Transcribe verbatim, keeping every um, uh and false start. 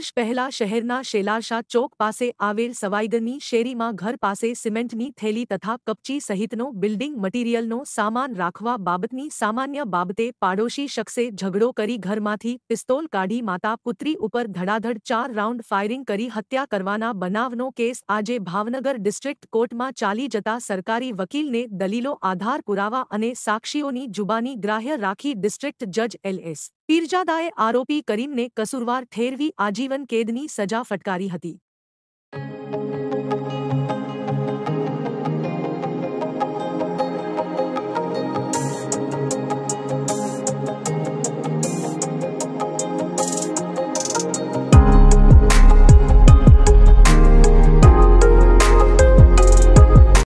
વર્ષ પહેલા શહેરના શેલારશા ચોક પાસે આવેલ સવાઈદરની શેરીમાં ઘર પાસે સિમેન્ટની થેલી તથા કપચી સહિતનો બિલ્ડિંગ મટીરીયલનો સામાન રાખવા બાબતની સામાન્ય બાબતે પાડોશી શખ્સે ઝઘડો કરી ઘરમાંથી પિસ્તોલ કાઢી માતા પુત્રી ઉપર ધડાધડ ચાર રાઉન્ડ ફાયરિંગ કરી હત્યા કરવાના બનાવનો કેસ આજે ભાવનગર ડિસ્ટ્રિક્ટ કોર્ટમાં ચાલી જતા સરકારી વકીલને દલીલો આધાર પુરાવા અને સાક્ષીઓની જુબાની ગ્રાહ્ય રાખી ડિસ્ટ્રિક્ટ જજ એલ એસ પીરજાદાએ આરોપી કરીમને કસૂરવાર ઠેરવી આજીવન કેદની સજા ફટકારી હતી।